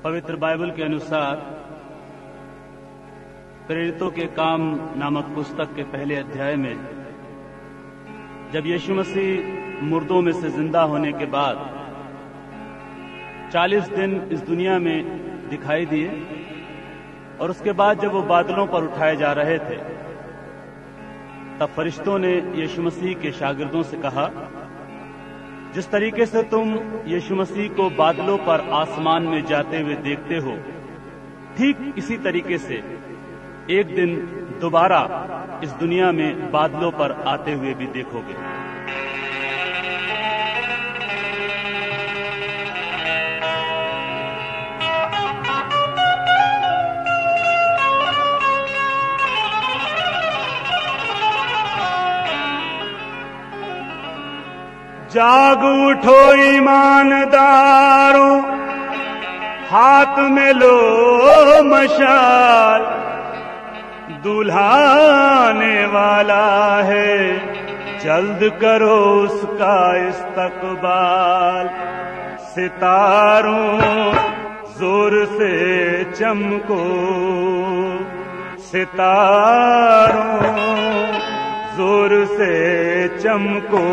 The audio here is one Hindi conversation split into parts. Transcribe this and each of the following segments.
पवित्र बाइबल के अनुसार प्रेरितों के काम नामक पुस्तक के पहले अध्याय में जब यीशु मसीह मुर्दों में से जिंदा होने के बाद 40 दिन इस दुनिया में दिखाई दिए और उसके बाद जब वो बादलों पर उठाए जा रहे थे, तब फरिश्तों ने यीशु मसीह के शागिर्दों से कहा, जिस तरीके से तुम यीशु मसीह को बादलों पर आसमान में जाते हुए देखते हो, ठीक इसी तरीके से एक दिन दोबारा इस दुनिया में बादलों पर आते हुए भी देखोगे। जाग उठो ईमानदारों, हाथ में लो मशाल, दूल्हा आने वाला है, जल्द करो उसका इस्तकबाल। सितारों जोर से चमको, सितारों जोर से चमको,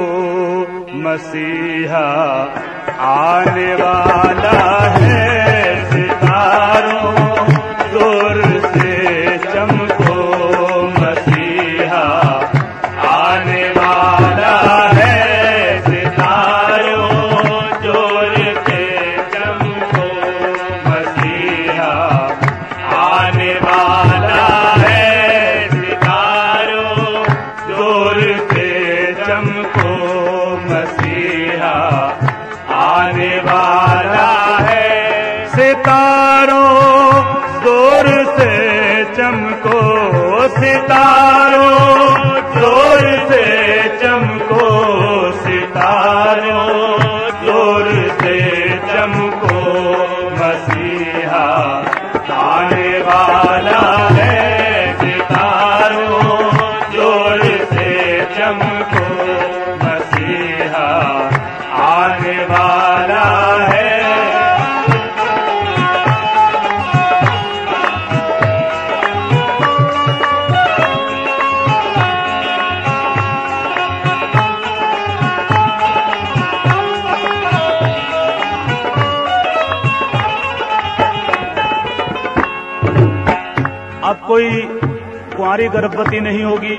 मसीहा आने वाला है। सितारों जोर से चमको, मसीहा आने वाला है। सितारों जोर से चमको, मसीहा आने वाला है। सितारों जोर से चमको, मसीहा आने वाला है। सितारों जोर से चमको, सितारों जोर से चमको, सितारों जोर से चमको, मसीहा आने वाला है। सितारों जोर से चमको, मसीहा आने वाला है। अब कोई कुंवारी गर्भवती नहीं होगी,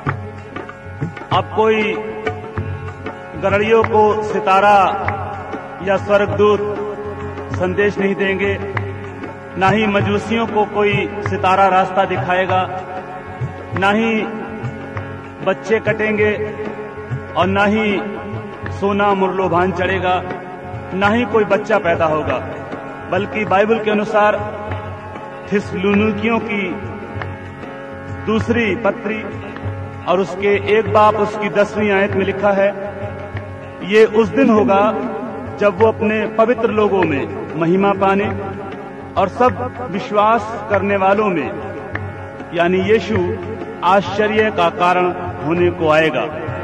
अब कोई गरड़ियों को सितारा या स्वर्गदूत संदेश नहीं देंगे, ना ही मजूसियों को कोई सितारा रास्ता दिखाएगा, ना ही बच्चे कटेंगे और ना ही सोना मुरलोभान चढ़ेगा, ना ही कोई बच्चा पैदा होगा। बल्कि बाइबल के अनुसार थिस्सलुनीकियों की दूसरी पत्री और उसके 1 बाब उसकी 10वीं आयत में लिखा है, ये उस दिन होगा जब वो अपने पवित्र लोगों में महिमा पाने और सब विश्वास करने वालों में यानी यीशु आश्चर्य का कारण होने को आएगा।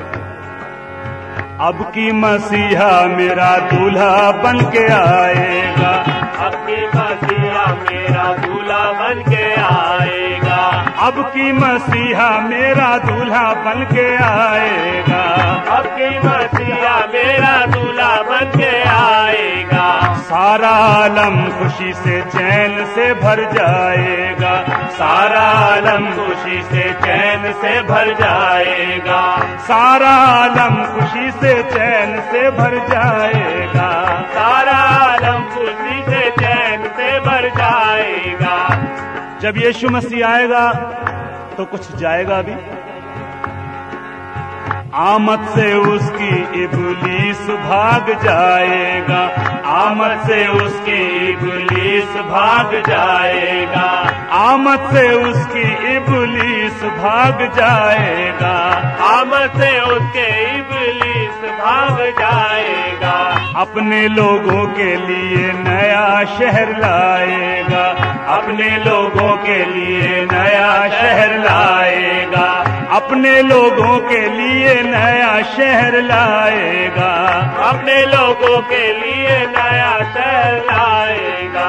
अब की मसीहा मेरा दूल्हा बन के आएगा, अब की मसीहा मेरा दूल्हा बन के आएगा, अब की मसीहा मेरा दूल्हा बन के आएगा, अब की मसीहा मेरा दूल्हा बन के आएगा। सारा आलम खुशी से चैन से भर जाएगा, सारा आलम खुशी से चैन से भर जाएगा, सारा आलम खुशी से चैन से भर जाएगा, सारा आलम खुशी से चैन से भर जाएगा। जब यीशु मसीह आएगा तो कुछ जाएगा भी। आमद से उसकी इब्लीस भाग जाएगा, आमद से उसकी इब्लीस भाग जाएगा, आमद से उसकी इब्लीस भाग जाएगा, आमद से उसके इब्लीस भाग जाएगा। अपने लोगों के लिए नया शहर लाएगा, अपने लोगों के लिए नया शहर लाएगा, अपने लोगों के लिए नया शहर लाएगा, अपने लोगों के लिए नया शहर लाएगा।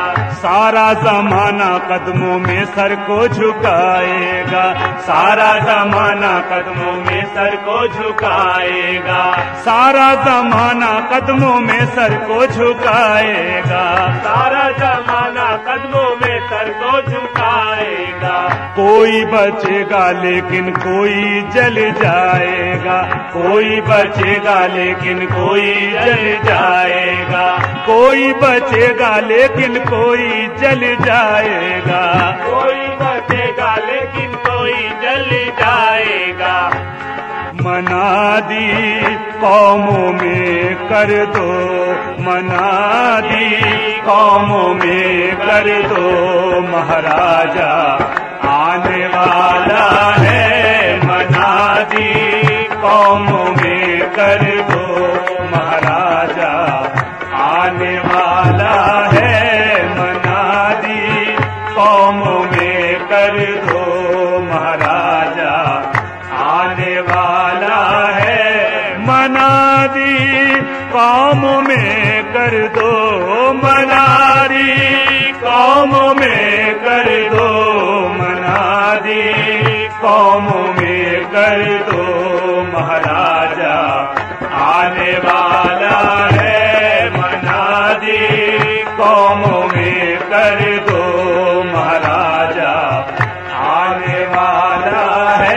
सारा जमाना कदमों में सर को झुकाएगा, सारा जमाना कदमों में सर को झुकाएगा, सारा जमाना कदमों में सर को झुकाएगा, सारा जमाना कदमों में सर को झुकाएगा। कोई बचेगा लेकिन कोई जल जाएगा, कोई बचेगा लेकिन कोई जल जाएगा, कोई बचेगा लेकिन कोई जल जाएगा, कोई बचेगा लेकिन कोई जल जाएगा। मनादी कौमों में कर दो, मनादी कौमों में कर दो, महाराजा आने वाला है। मनादी कौमों में कर दो, महाराजा आने वाला है। मनादी कौमों में कर दो, महाराजा आने वाला है। मनादी कौमों में कर दो, मनादी कौमों में कर दो, मनादी कौमों में कर दो, महाराजा आने वाला है। मनादी कौमों में कर दो, महाराजा आने वाला है।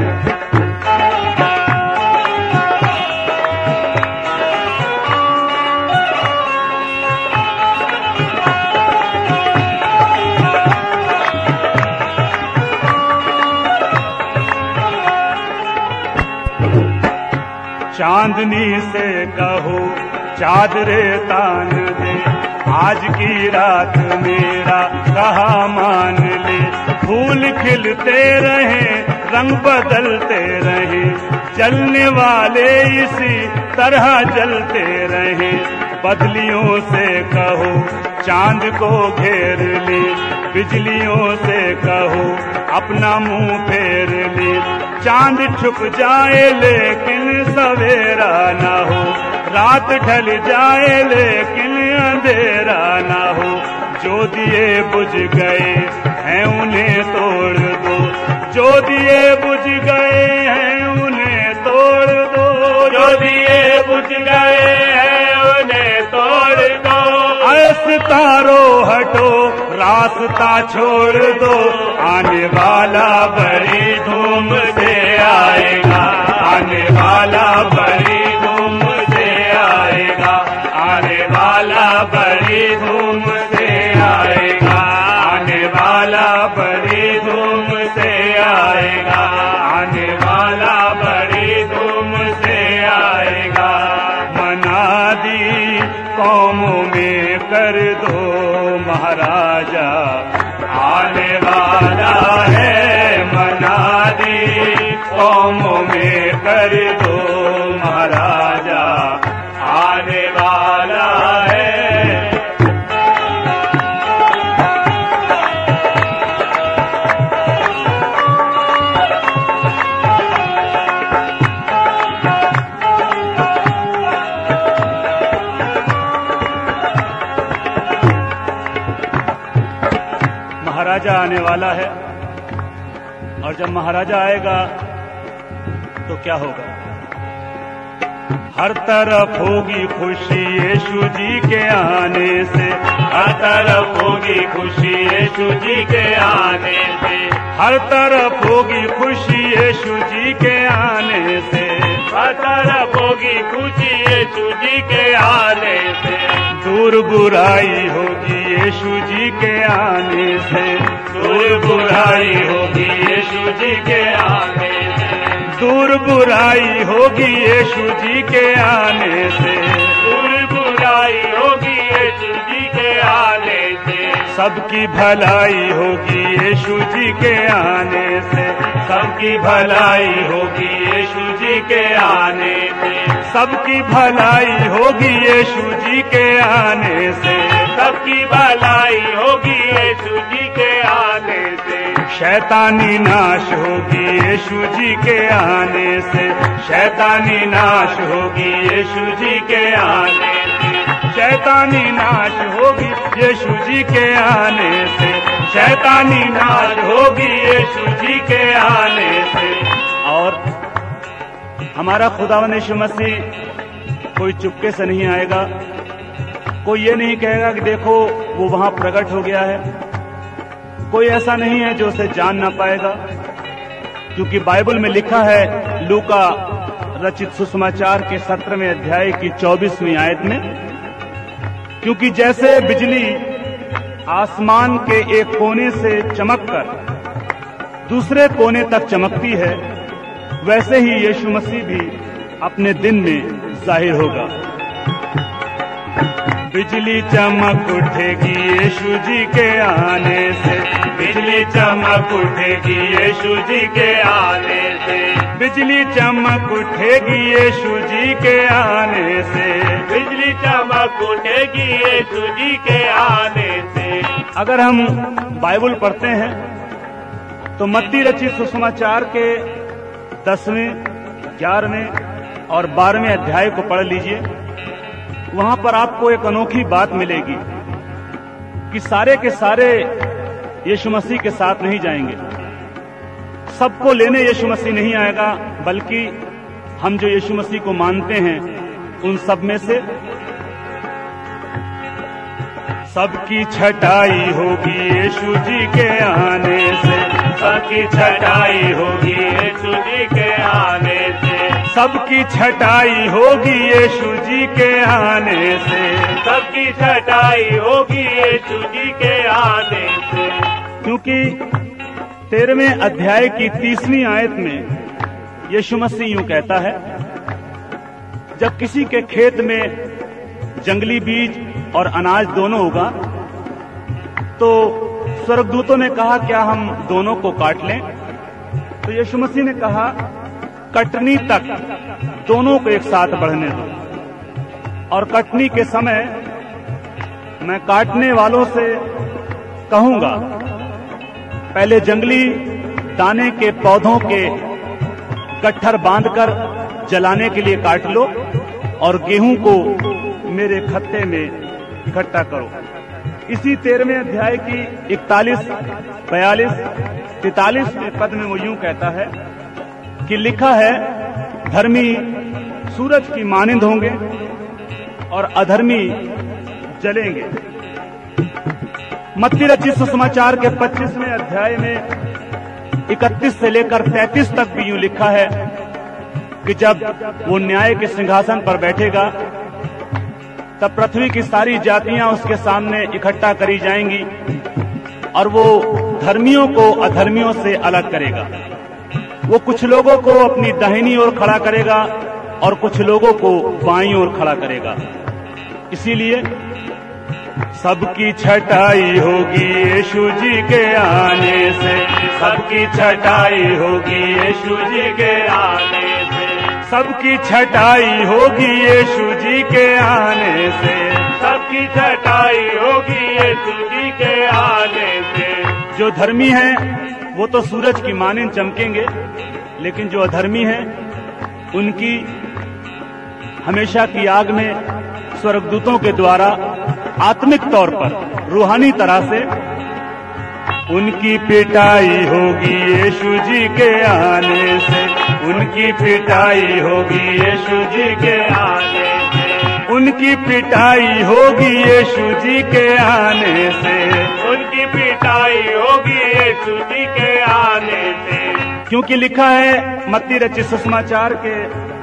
चांदनी से कहो चादरे तान दे, आज की रात मेरा कहा मान ले। फूल खिलते रहे, रंग बदलते रहे, जलने वाले इसी तरह जलते रहे। बदलियों से कहो चांद को घेर ले, बिजलियों से कहो अपना मुंह फेर ले। चांद छुप जाए लेकिन सवेरा ना हो, रात ढल जाए लेकिन अंधेरा ना हो। जो दिए बुझ गए हैं उन्हें तोड़ दो, जो दिए बुझ गए हैं उन्हें तोड़ दो, जो दिए बुझ गए हैं उन्हें तोड़ दो। सितारो हटो रास्ता छोड़ दो, आने वाला बड़ी धूम से आएगा, आने वाला बड़ी धूम से आएगा, आने वाला बड़ी धूम से आएगा, आने वाला बड़ी धूम से आएगा, आने वाला बड़ी धूम से आएगा। मनादी कौमों में कर दो, महाराजा आने वाला है। मनादी कौमों में कर दो, महाराजा आने वाला है। महाराजा आने वाला है, और जब महाराजा आएगा तो क्या होगा? हर तरफ होगी खुशी यीशु जी के आने से, हर तरफ होगी खुशी यीशु जी के आने से, हर तरफ होगी खुशी यीशु जी के आने से, हर तरफ होगी खुशी यीशु जी के आने से। दूर बुराई होगी यीशु जी के आने से, दूर बुराई होगी यीशु जी के आने से, दूर बुराई होगी यीशु जी के आने से, दूर बुराई होगी यीशु जी के आने से। सबकी भलाई होगी यीशु जी के आने से, सबकी भलाई होगी यीशु जी के आने से, सबकी भलाई होगी यीशु जी के आने से, सबकी भलाई होगी यीशु जी के आने से। शैतानी नाश होगी यीशु जी के आने से, शैतानी नाश होगी यीशु जी के आने से, शैतानी नाश होगी यीशु जी के आने से, शैतानी नाश होगी यीशु जी के आने से। और हमारा खुदावंद यीशु मसीह कोई चुपके से नहीं आएगा, कोई ये नहीं कहेगा कि देखो वो वहां प्रकट हो गया है, कोई ऐसा नहीं है जो उसे जान ना पाएगा, क्योंकि बाइबल में लिखा है लूका रचित सुसमाचार के 17वें अध्याय की 24वीं आयत में, क्योंकि जैसे बिजली आसमान के एक कोने से चमककर दूसरे कोने तक चमकती है, वैसे ही यीशु मसीह भी अपने दिन में जाहिर होगा। बिजली चमक उठेगी यीशु जी के आने से, बिजली चमक उठेगी यीशु जी के आने से, बिजली चमक उठेगी यीशु जी के आने से, बिजली चमक उठेगी यीशु जी के आने से। अगर हम बाइबल पढ़ते हैं तो मत्ती रचित सुसमाचार के 10वें, 11वें और 12वें अध्याय को पढ़ लीजिए। वहां पर आपको एक अनोखी बात मिलेगी कि सारे के सारे यीशु मसीह के साथ नहीं जाएंगे, सबको लेने यीशु मसीह नहीं आएगा, बल्कि हम जो यीशु मसीह को मानते हैं उन सब में से सबकी छटाई होगी यीशु जी के आने से, सबकी छटाई होगी यीशु जी के आने से, सबकी छटाई होगी यीशु जी के आने से, सबकी छटाई होगी यीशु जी के आने से। क्योंकि 13वें अध्याय की 30वीं आयत में यीशु मसीह यूं कहता है, जब किसी के खेत में जंगली बीज और अनाज दोनों होगा तो स्वर्गदूतों ने कहा क्या हम दोनों को काट लें? तो यीशु मसीह ने कहा कटनी तक दोनों को एक साथ बढ़ने दो, और कटनी के समय मैं काटने वालों से कहूंगा पहले जंगली दाने के पौधों के गट्ठर बांधकर जलाने के लिए काट लो और गेहूं को मेरे खत्ते में इकट्ठा करो। इसी 13वें अध्याय की 41, 42, 43 के पद में वो यूं कहता है कि लिखा है धर्मी सूरज की मानिंद होंगे और अधर्मी जलेंगे। मत्ती रचित सुसमाचार के 25वें अध्याय में 31 से लेकर 33 तक भी यूं लिखा है कि जब वो न्याय के सिंहासन पर बैठेगा तब पृथ्वी की सारी जातियां उसके सामने इकट्ठा करी जाएंगी और वो धर्मियों को अधर्मियों से अलग करेगा। वो कुछ लोगों को अपनी दाहिनी ओर खड़ा करेगा और कुछ लोगों को बाईं ओर खड़ा करेगा। इसीलिए सबकी छटाई होगी यीशु जी के आने से, सबकी छटाई होगी यीशु जी के आने से, सबकी छटाई होगी यीशु जी के आने से, सबकी छटाई होगी यीशु जी के आने से। जो धर्मी हैं वो तो सूरज की मानिंद चमकेंगे, लेकिन जो अधर्मी हैं उनकी हमेशा की आग में स्वर्गदूतों के द्वारा आत्मिक तौर पर रूहानी तरह से उनकी पिटाई होगी यीशु जी के आने से, उनकी पिटाई होगी यीशु जी के आने से, उनकी पिटाई होगी यीशु जी के आने से, उनकी पिटाई होगी यीशु जी के आने से। क्योंकि लिखा है मत्ती रचित सुसमाचार के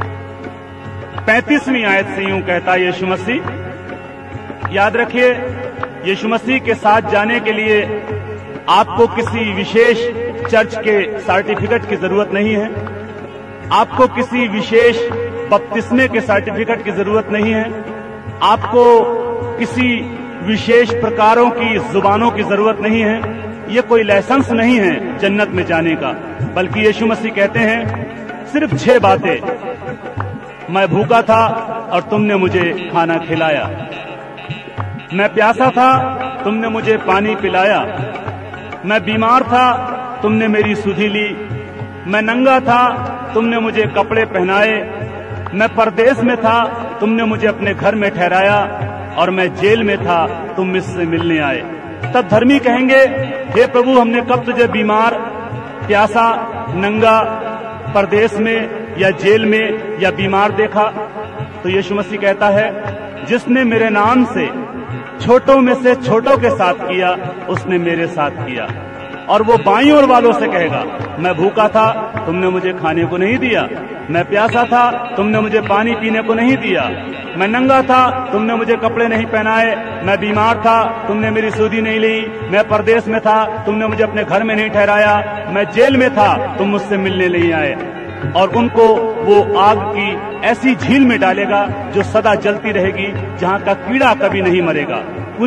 35वीं आयत से यूं कहता है यीशु मसीह, याद रखिए यीशु मसीह के साथ जाने के लिए आपको किसी विशेष चर्च के सर्टिफिकेट की जरूरत नहीं है, आपको किसी विशेष बपतिस्मे के सर्टिफिकेट की जरूरत नहीं है, आपको किसी विशेष प्रकारों की जुबानों की जरूरत नहीं है। ये कोई लाइसेंस नहीं है जन्नत में जाने का, बल्कि यीशु मसीह कहते हैं सिर्फ 6 बातें। मैं भूखा था और तुमने मुझे खाना खिलाया, मैं प्यासा था तुमने मुझे पानी पिलाया, मैं बीमार था तुमने मेरी सुधि ली, मैं नंगा था तुमने मुझे कपड़े पहनाए, मैं परदेश में था तुमने मुझे अपने घर में ठहराया, और मैं जेल में था, तुम मुझसे मिलने आए। तब धर्मी कहेंगे, हे प्रभु, हमने कब तुझे बीमार, प्यासा, नंगा, परदेश में या जेल में या बीमार देखा? तो यीशु मसीह कहता है, जिसने मेरे नाम से छोटों में से छोटों के साथ किया, उसने मेरे साथ किया। और वो बाईं ओर वालों से कहेगा, मैं भूखा था, तुमने मुझे खाने को नहीं दिया, मैं प्यासा था, तुमने मुझे पानी पीने को नहीं दिया, मैं नंगा था, तुमने मुझे कपड़े नहीं पहनाए, मैं बीमार था, तुमने मेरी सुधि नहीं ली, मैं परदेश में था, तुमने मुझे अपने घर में नहीं ठहराया, मैं जेल में था, तुम मुझसे मिलने नहीं आए। और उनको वो आग की ऐसी झील में डालेगा जो सदा जलती रहेगी, जहां का कीड़ा कभी नहीं मरेगा।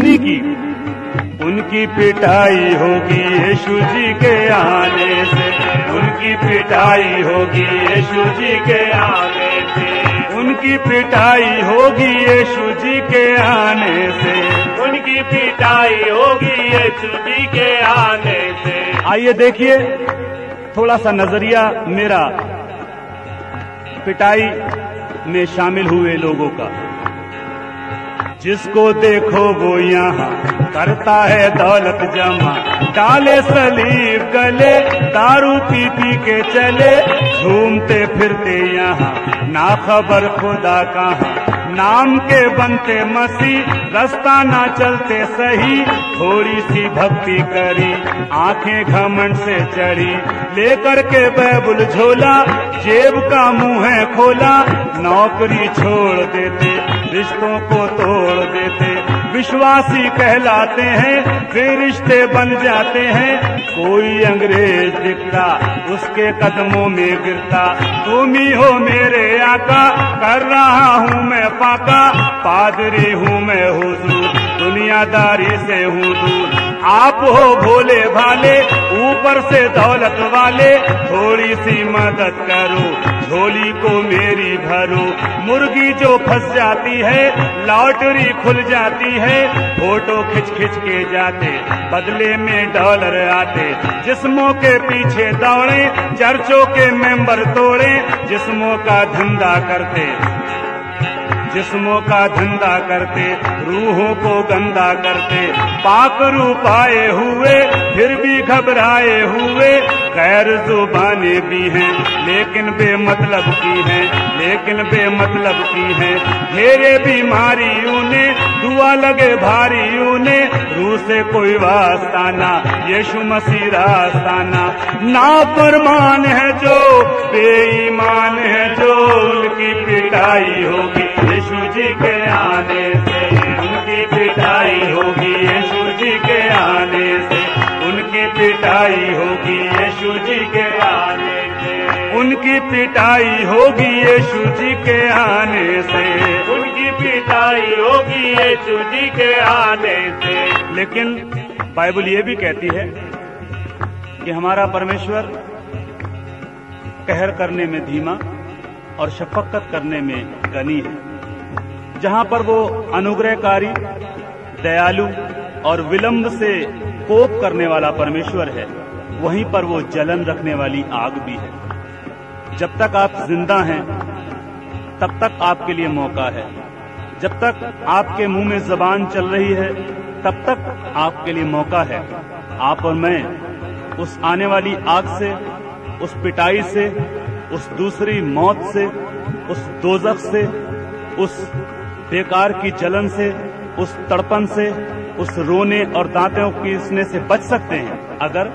उनकी पिटाई होगी यीशु जी के आने से, उनकी पिटाई होगी यीशु जी के आने से, उनकी पिटाई होगी यीशु जी के आने से, उनकी पिटाई होगी यीशु जी के आने से। आइए देखिए थोड़ा सा नजरिया मेरा पिटाई में शामिल हुए लोगों का। जिसको देखो वो यहाँ करता है दौलत जमा, डाले सलीब गले, दारू पी पी के चले, झूमते फिरते यहाँ ना खबर खुदा कहाँ, नाम के बनते मसीह, रास्ता ना चलते सही, थोड़ी सी भक्ति करी, आंखें घमंड से चढ़ी, लेकर के बाइबल झोला, जेब का मुंह है खोला, नौकरी छोड़ देते, रिश्तों को तोड़ देते, विश्वासी कहलाते हैं, फिर रिश्ते बन जाते हैं। कोई अंग्रेज दिखता, उसके कदमों में गिरता, तुम ही हो मेरे आका, कर रहा हूँ मैं फाका, पादरी हूँ मैं हुजूर, दुनियादारी से हूँ दूर, आप हो भोले भाले, ऊपर से दौलत वाले, थोड़ी सी मदद करो, झोली को मेरी भरो। मुर्गी जो फंस जाती है, लॉटरी खुल जाती है, फोटो खिंच खिंच के जाते, बदले में डॉलर आते, जिस्मों के पीछे दौड़े, चर्चों के मेंबर तोड़े, जिस्मों का धंधा करते, जिस्मों का धंधा करते, रूहों को गंदा करते, पाक रूप आए हुए फिर भी घबराए हुए, गैर जुबाने भी हैं लेकिन बेमतलब की हैं, लेकिन बेमतलब की हैं, घेरे बीमारियों ने, दुआ लगे भारियों ने, रूह से कोई वास्ताना, यीशु मसीह रास्ताना, नाफरमान है जो, बेईमान है जो, उनकी पिटाई होगी यीशु जी के आने से, उनकी पिटाई होगी यीशु जी के आने से, उनकी पिटाई होगी यीशु जी के आने से, उनकी पिटाई होगी यीशु जी के आने से, उनकी पिटाई होगी यीशु जी के आने से। लेकिन बाइबल ये भी कहती है कि हमारा परमेश्वर कहर करने में धीमा और शफकत करने में गनी है। जहां पर वो अनुग्रहकारी, दयालु और विलंब से कोप करने वाला परमेश्वर है, वहीं पर वो जलन रखने वाली आग भी है। जब तक आप जिंदा हैं तब तक आपके लिए मौका है, जब तक आपके मुंह में जबान चल रही है तब तक आपके लिए मौका है। आप और मैं उस आने वाली आग से, उस पिटाई से, उस दूसरी मौत से, उस दोजख से, उस बेकार की जलन से, उस तड़पन से, उस रोने और दांतों पीसने से बच सकते हैं अगर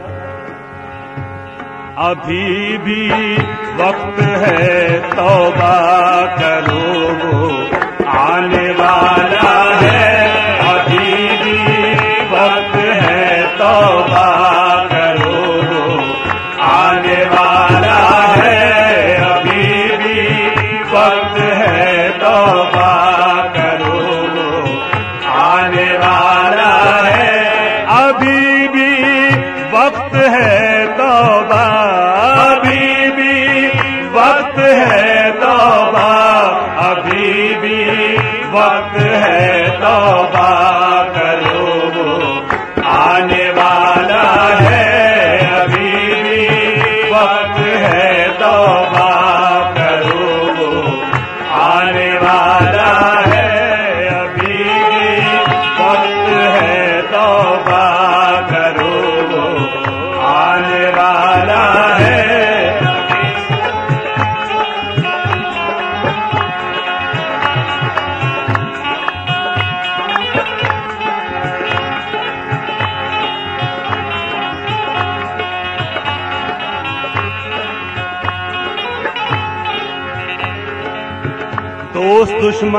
अभी भी वक्त है, तौबा करो वो आने वाला है, अभी भी वक्त है, तौबा करो वो आने वाला है, अभी भी वक्त है, तौबा करो वो आने वाला है, अभी भी वक्त है, तौबा, अभी भी वक्त है, तौबा, अभी भी वक्त है, तौबा करो वो आने वाला है, अभी भी वक्त है, तौबा करो वो आने वाला है, अभी भी दोस्त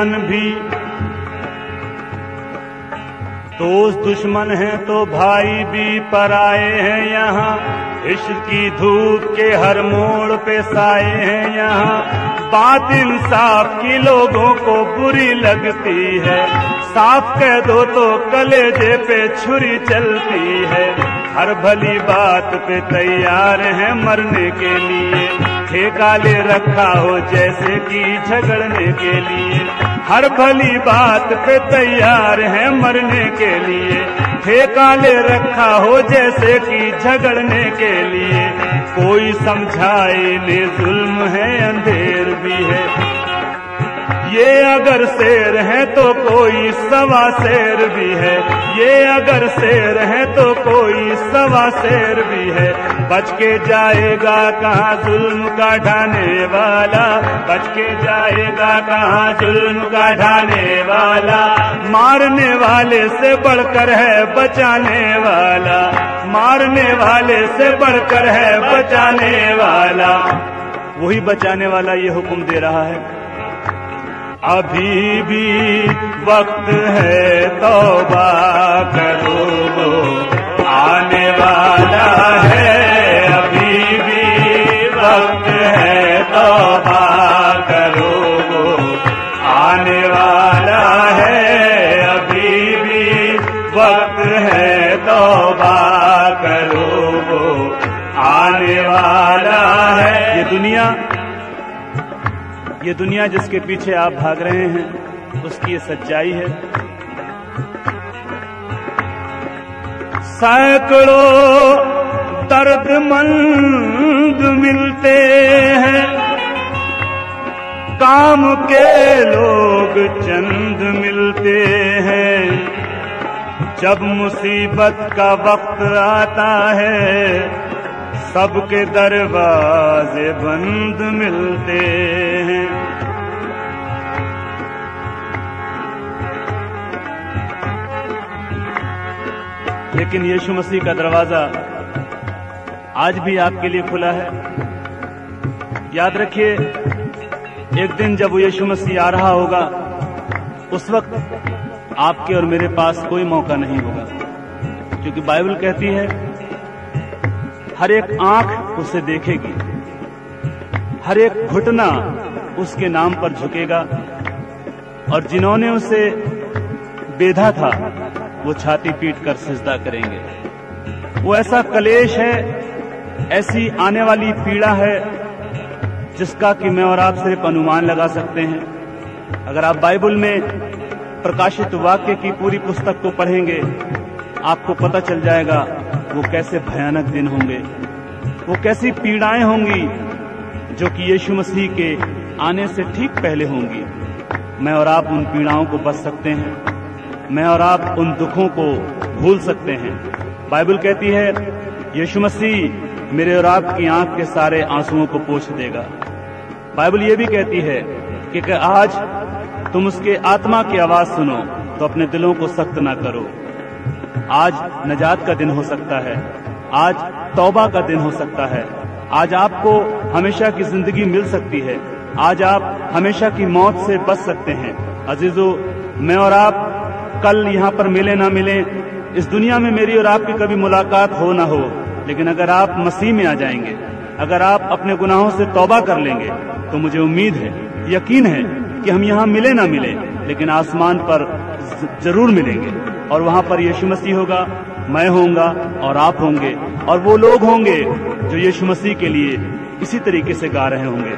दुश्मन है तो भाई भी पराए हैं यहाँ। इश्क की धूप के हर मोड़ पे साए हैं यहाँ। बात इंसाफ की लोगों को बुरी लगती है, साफ कह दो तो कलेजे पे छुरी चलती है। हर भली बात पे तैयार है मरने के लिए, ठेका ले रखा हो जैसे कि झगड़ने के लिए। हर भली बात पे तैयार है मरने के लिए, ठेका ले रखा हो जैसे कि झगड़ने के लिए। कोई समझाए ने जुल्म है अंधेर भी है, ये अगर शेर है तो कोई सवा शेर भी है। ये अगर शेर है तो कोई सवा शेर भी है। बच के जाएगा कहाँ जुल्म का ढाने वाला, बच के जाएगा कहाँ जुल्म का ढाने वाला। मारने वाले से बढ़कर है बचाने वाला, मारने वाले से बढ़कर है बचाने वाला। वही बचाने वाला ये हुक्म दे रहा है, अभी भी वक्त है तौबा करो, आने वाला है। अभी भी वक्त है तौबा करो, आने वाला है। अभी भी वक्त है तौबा करो, आने वाला है। ये दुनिया जिसके पीछे आप भाग रहे हैं उसकी ये सच्चाई है। सैकड़ों दर्दमंद मिलते हैं, काम के लोग चंद मिलते हैं। जब मुसीबत का वक्त आता है सबके दरवाजे बंद मिलते हैं। लेकिन यीशु मसीह का दरवाजा आज भी आपके लिए खुला है। याद रखिए, एक दिन जब वो यीशु मसीह आ रहा होगा उस वक्त आपके और मेरे पास कोई मौका नहीं होगा, क्योंकि बाइबल कहती है हर एक आंख उसे देखेगी, हर एक घुटना उसके नाम पर झुकेगा, और जिन्होंने उसे बेधा था वो छाती पीट कर सिजदा करेंगे। वो ऐसा कलेश है, ऐसी आने वाली पीड़ा है जिसका कि मैं और आप सिर्फ अनुमान लगा सकते हैं। अगर आप बाइबल में प्रकाशित वाक्य की पूरी पुस्तक को पढ़ेंगे आपको पता चल जाएगा वो कैसे भयानक दिन होंगे, वो कैसी पीड़ाएं होंगी जो कि यीशु मसीह के आने से ठीक पहले होंगी। मैं और आप उन पीड़ाओं को बच सकते हैं, मैं और आप उन दुखों को भूल सकते हैं। बाइबल कहती है यीशु मसीह मेरे और आपकी आंख के सारे आंसुओं को पोंछ देगा। बाइबल ये भी कहती है कि आज तुम उसके आत्मा की आवाज सुनो तो अपने दिलों को सख्त ना करो। आज नजात का दिन हो सकता है, आज तौबा का दिन हो सकता है, आज आपको हमेशा की जिंदगी मिल सकती है, आज आप हमेशा की मौत से बच सकते हैं। अजीजों, मैं और आप कल यहाँ पर मिले ना मिले, इस दुनिया में मेरी और आपकी कभी मुलाकात हो ना हो, लेकिन अगर आप मसीह में आ जाएंगे, अगर आप अपने गुनाहों से तौबा कर लेंगे तो मुझे उम्मीद है, यकीन है कि हम यहाँ मिले ना मिले लेकिन आसमान पर जरूर मिलेंगे, और वहां पर यीशु मसीह होगा, मैं होऊंगा और आप होंगे, और वो लोग होंगे जो यीशु मसीह के लिए इसी तरीके से गा रहे होंगे।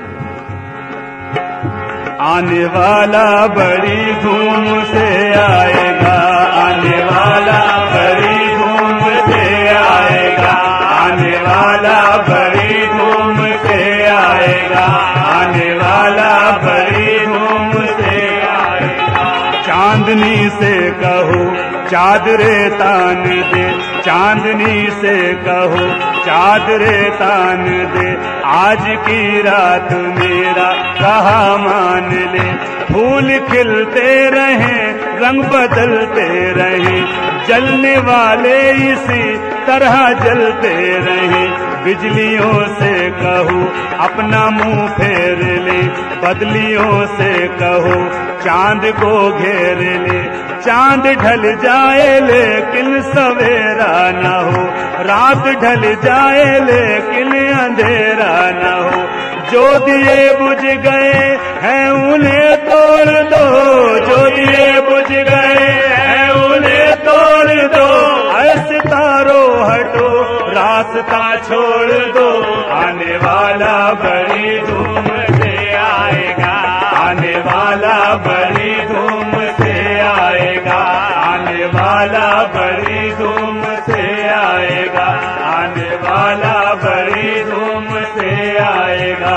आने वाला बड़ी धूम से आएगा, आने वाला बड़ी धूम से आएगा, आने वाला बड़ी धूम से आएगा, आने वाला बड़ी धूम से आएगा। चांदनी से कहो चादरे तान दे, चांदनी से कहो चादरे तान दे, आज की रात मेरा कहा मान ले। फूल खिलते रहे, रंग बदलते रहे, जलने वाले इसी तरह जलते रहे। बिजलियों से कहो अपना मुंह फेर ले, बदलियों से कहो चांद को घेर ले। चांद ढल जाए लेकिन सवेरा न हो, रात ढल जाए लेकिन अंधेरा न हो। जो दिए बुझ गए हैं उन्हें तोड़ दो, जो दिए बुझ गए हैं उन्हें तोड़ दो। सितारों हटो रास्ता छोड़ दो, आने वाला बड़ी धूम से आएगा, आने वाला बड़ी धूम से आएगा, आने वाला बड़ी धूम से आएगा, आने वाला बड़ी धूम से आएगा।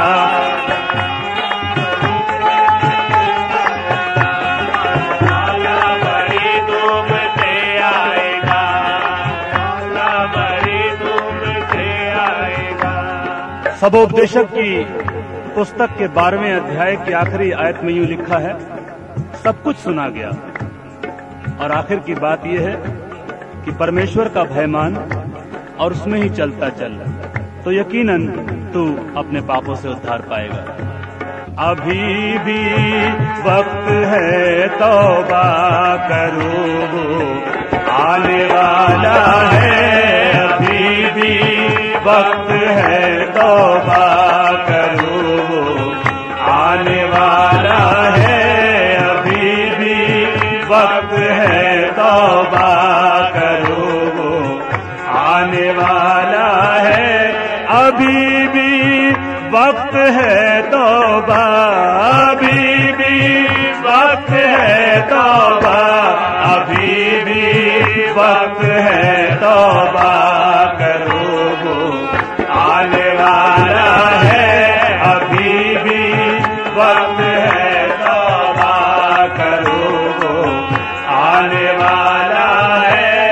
सबोपदेशक की पुस्तक के 12वें अध्याय की आखिरी आयत में यूं लिखा है, सब कुछ सुना गया और आखिर की बात यह है कि परमेश्वर का भय मान और उसमें ही चलता चल, तो यकीनन तू अपने पापों से उद्धार पाएगा। अभी भी वक्त है तौबा करो, आने वाला है। अभी भी वक्त है तौबा करो, आने वाला है। अभी भी वक्त है तौबा करो, आने वाला है। अभी भी वक्त है तौबा, अभी भी वक्त है तौबा, अभी भी वक्त है तौबा करो, आने वाला है। अभी भी वक्त है तौबा करो, आने वाला है।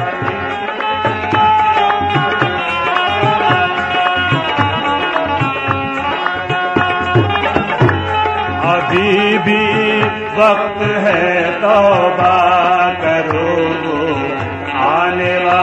अभी भी वक्त है तौबा करो, आने वाला